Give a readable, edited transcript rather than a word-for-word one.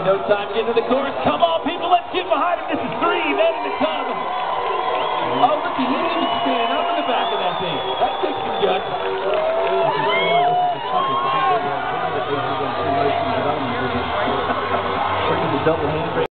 No time to get to the chorus. Come on, people, let's get behind him. This is 3 men in the tub. Oh, look, he didn't even stand up in the back of that thing. That takes some guts. Double hand